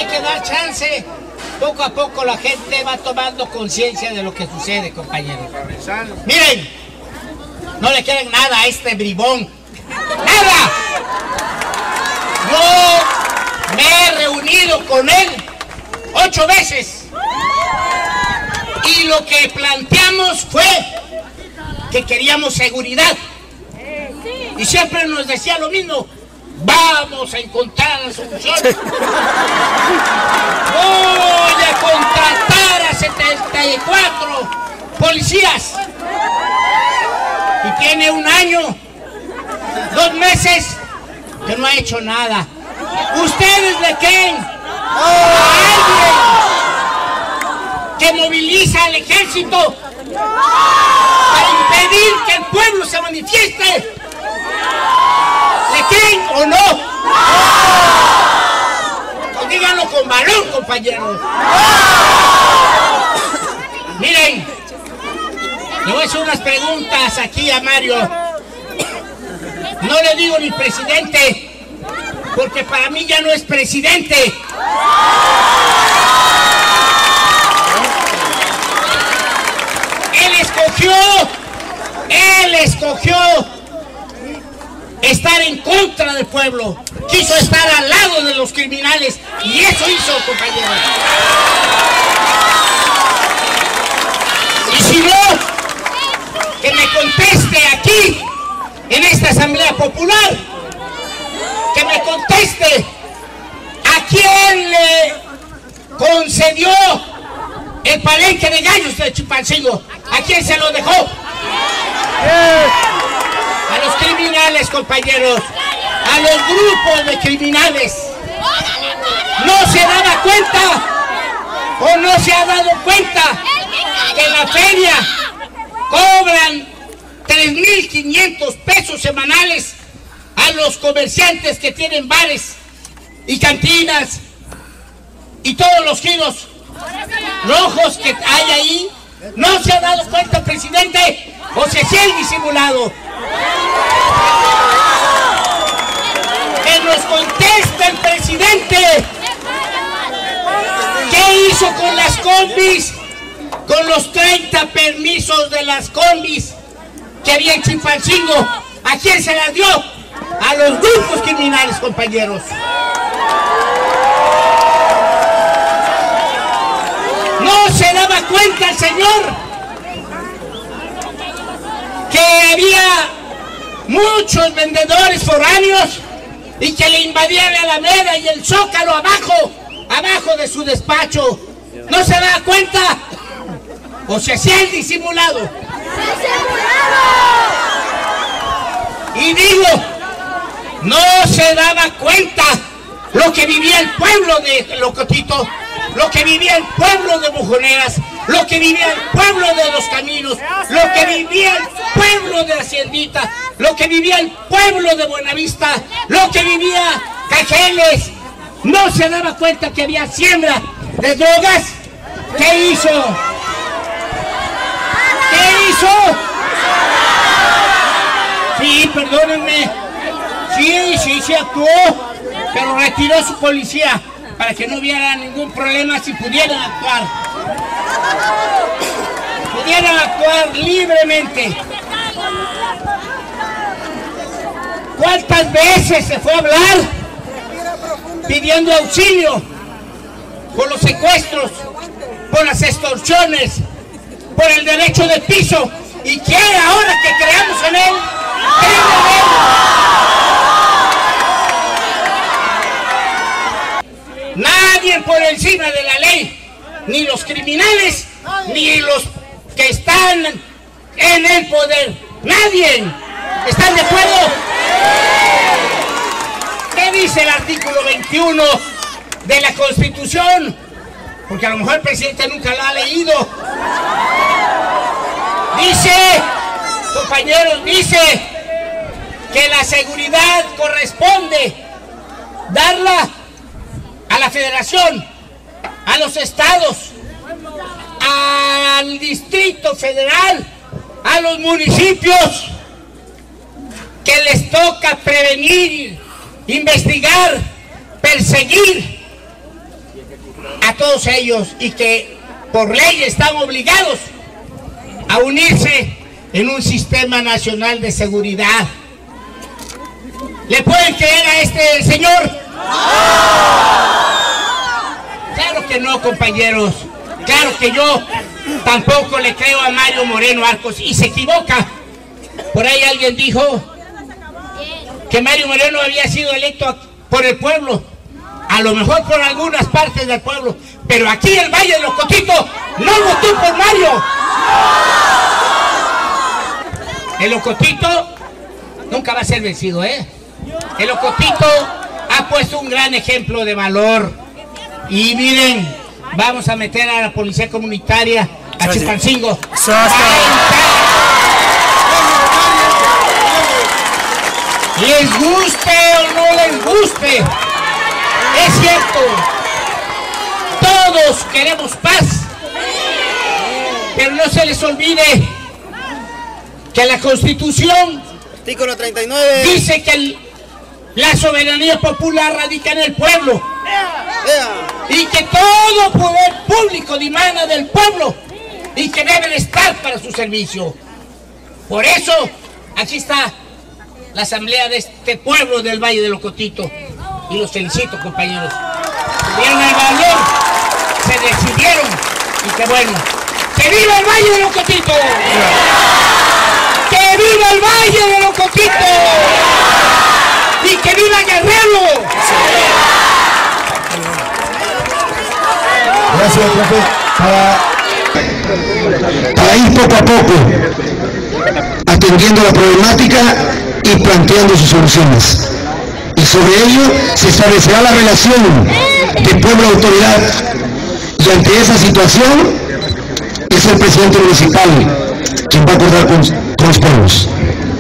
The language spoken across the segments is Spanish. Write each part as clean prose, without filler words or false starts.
que dar chance. Poco a poco la gente va tomando conciencia de lo que sucede, compañeros. Miren, no le quieren nada a este bribón. ¡Nada! Yo me he reunido con él 8 veces. Y lo que planteamos fue que queríamos seguridad. Y siempre nos decía lo mismo. Vamos a encontrar la solución. Voy a contratar a 74 policías. Y tiene 1 año, 2 meses que no ha hecho nada. ¿Ustedes le creen a alguien que moviliza al ejército para impedir que el pueblo se manifieste? ¿Le creen o no? Pues díganlo con valor, compañeros. Miren, le voy a hacer unas preguntas aquí a Mario. No le digo ni presidente, porque para mí ya no es presidente. Él escogió estar en contra del pueblo, quiso estar al lado de los criminales, y eso hizo, compañeros. Y si no, que me conteste aquí, en esta Asamblea Popular, que me conteste a quién le concedió el palenque de gallos de Chilpancingo, a quién se lo dejó. A los criminales, compañeros, a los grupos de criminales. ¿No se daba cuenta o no se ha dado cuenta que en la feria cobran 3,500 pesos semanales a los comerciantes que tienen bares y cantinas y todos los giros rojos que hay ahí? ¿No se ha dado cuenta, presidente? ¿O se sigue disimulado? Que nos conteste el presidente. ¿Qué hizo con las combis? Con los 30 permisos de las combis que había en Chilpancingo. ¿A quién se las dio? A los grupos criminales, compañeros. ¿No se daba cuenta el señor que había muchos vendedores foráneos y que le invadían la Alameda y el Zócalo abajo de su despacho? ¿No se daba cuenta? ¿O se hacía el disimulado? Y digo, no se daba cuenta lo que vivía el pueblo de Locotito, lo que vivía el pueblo de Bujoneras, lo que vivía el pueblo de Los Caminos, lo que vivía el pueblo de Haciendita, lo que vivía el pueblo de Buenavista, lo que vivía Cajeles. ¿No se daba cuenta que había siembra de drogas? ¿Qué hizo? ¿Qué hizo? Sí, perdónenme. Sí actuó, pero retiró su policía para que no hubiera ningún problema si pudieran actuar. Pudieran actuar libremente. ¿Cuántas veces se fue a hablar pidiendo auxilio por los secuestros, por las extorsiones, por el derecho de piso? ¿Y quiere ahora que creamos en él? Nadie por encima de la ley, ni los criminales, ni los que están en el poder. Nadie. ¿Están de acuerdo? ¿Qué dice el artículo 21 de la Constitución? Porque a lo mejor el presidente nunca lo ha leído. Dice, compañeros, dice que la seguridad corresponde darla a la Federación, a los estados, al Distrito Federal, a los municipios, que les toca prevenir, investigar, perseguir a todos ellos y que por ley están obligados a unirse en un sistema nacional de seguridad. ¿Le pueden creer a este señor? Claro que no, compañeros. Claro que yo tampoco le creo a Mario Moreno Arcos, y se equivoca. Por ahí alguien dijo que Mario Moreno había sido electo por el pueblo, a lo mejor por algunas partes del pueblo, pero aquí en el Valle de los Cotitos no votó por Mario. El Ocotito nunca va a ser vencido, ¿eh? El Ocotito ha puesto un gran ejemplo de valor. Y miren, vamos a meter a la policía comunitaria a Chilpancingo. Les guste o no les guste, es cierto, todos queremos paz, pero no se les olvide que la Constitución Artículo 39 dice que la soberanía popular radica en el pueblo y que todo poder público dimana del pueblo y que deben estar para su servicio. Por eso, aquí está la asamblea de este pueblo del Valle de los Cotitos, y los felicito, compañeros. Tuvieron el valor, se decidieron, y que bueno. ¡Que viva el Valle de los Cotitos! ¡Que viva el Valle de los Cotitos! ¡Y que viva Guerrero! Gracias, profe. Para ir poco a poco atendiendo la problemática y planteando sus soluciones. Y sobre ello se establecerá la relación de pueblo-autoridad. Y ante esa situación es el presidente municipal quien va a acordar con los pueblos.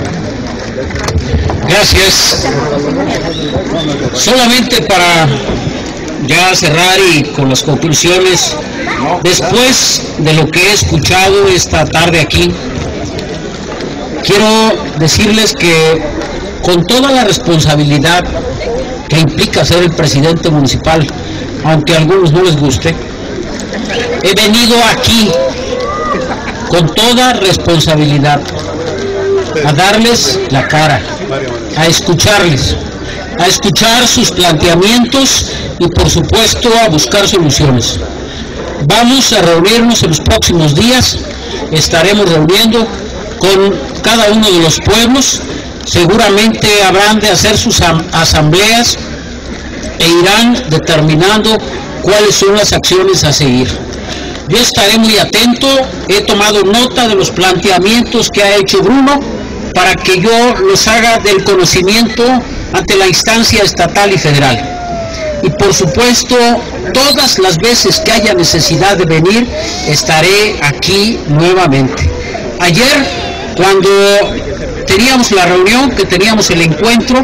Gracias. Solamente para ya cerrar y con las conclusiones, después de lo que he escuchado esta tarde aquí, quiero decirles que con toda la responsabilidad que implica ser el presidente municipal, aunque a algunos no les guste, he venido aquí con toda responsabilidad a darles la cara, a escucharles, a escuchar sus planteamientos y por supuesto a buscar soluciones. Vamos a reunirnos en los próximos días, estaremos reuniendo con cada uno de los pueblos, seguramente habrán de hacer sus asambleas e irán determinando cuáles son las acciones a seguir. Yo estaré muy atento, he tomado nota de los planteamientos que ha hecho Bruno para que yo los haga del conocimiento ante la instancia estatal y federal. Y por supuesto, todas las veces que haya necesidad de venir, estaré aquí nuevamente. Ayer, cuando teníamos la reunión, que teníamos el encuentro,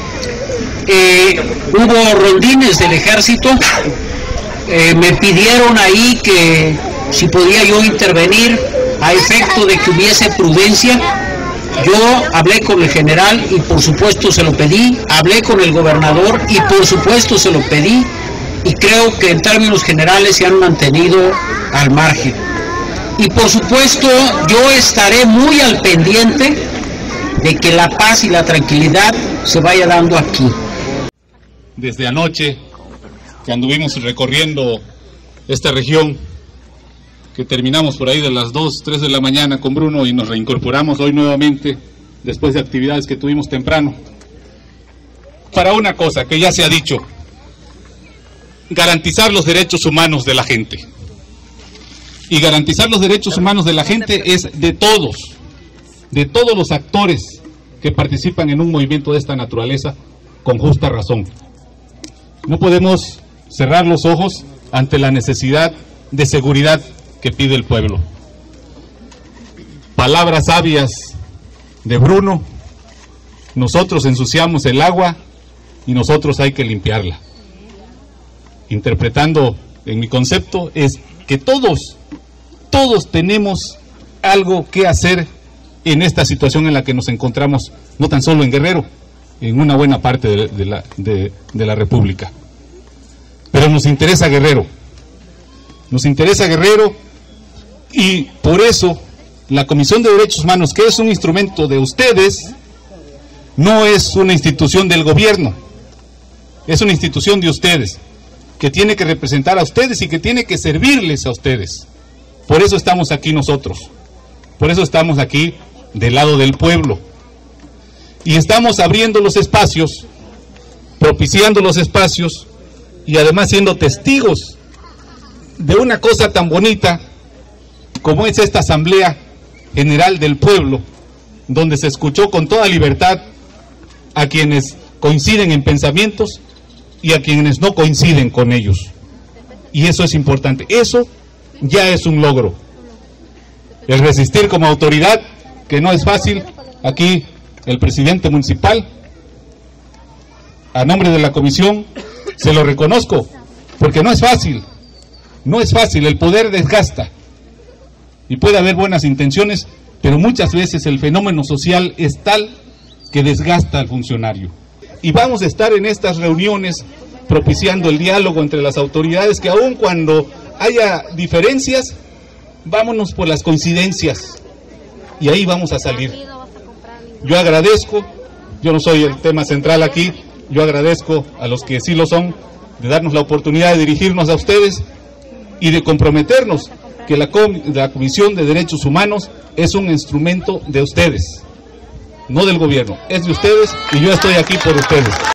hubo rondines del ejército, me pidieron ahí que si podía yo intervenir a efecto de que hubiese prudencia. Yo hablé con el general y por supuesto se lo pedí, hablé con el gobernador y por supuesto se lo pedí, y creo que en términos generales se han mantenido al margen. Y por supuesto yo estaré muy al pendiente de que la paz y la tranquilidad se vaya dando aquí. Desde anoche, que anduvimos recorriendo esta región, que terminamos por ahí de las 2, 3 de la mañana con Bruno y nos reincorporamos hoy nuevamente después de actividades que tuvimos temprano, para una cosa que ya se ha dicho: garantizar los derechos humanos de la gente. Y garantizar los derechos humanos de la gente es de todos los actores que participan en un movimiento de esta naturaleza, con justa razón. No podemos cerrar los ojos ante la necesidad de seguridad que pide el pueblo. Palabras sabias de Bruno: nosotros ensuciamos el agua y nosotros hay que limpiarla. Interpretando en mi concepto es que todos tenemos algo que hacer en esta situación en la que nos encontramos, no tan solo en Guerrero, en una buena parte de la República. Pero nos interesa Guerrero. nos interesa Guerrero, y por eso la Comisión de Derechos Humanos, que es un instrumento de ustedes, no es una institución del gobierno, es una institución de ustedes, que tiene que representar a ustedes y que tiene que servirles a ustedes. Por eso estamos aquí nosotros, por eso estamos aquí del lado del pueblo, y estamos abriendo los espacios, propiciando los espacios, y además siendo testigos de una cosa tan bonita como es esta Asamblea General del Pueblo, donde se escuchó con toda libertad a quienes coinciden en pensamientos y a quienes no coinciden con ellos. Y eso es importante, eso ya es un logro. El resistir como autoridad, que no es fácil. Aquí el presidente municipal, a nombre de la comisión, se lo reconozco, porque no es fácil, no es fácil, el poder desgasta, y puede haber buenas intenciones, pero muchas veces el fenómeno social es tal que desgasta al funcionario. Y vamos a estar en estas reuniones propiciando el diálogo entre las autoridades, que aun cuando haya diferencias, vámonos por las coincidencias, y ahí vamos a salir. Yo agradezco, yo no soy el tema central aquí, yo agradezco a los que sí lo son, de darnos la oportunidad de dirigirnos a ustedes y de comprometernos que la Comisión de Derechos Humanos es un instrumento de ustedes, no del gobierno, es de ustedes, y yo estoy aquí por ustedes.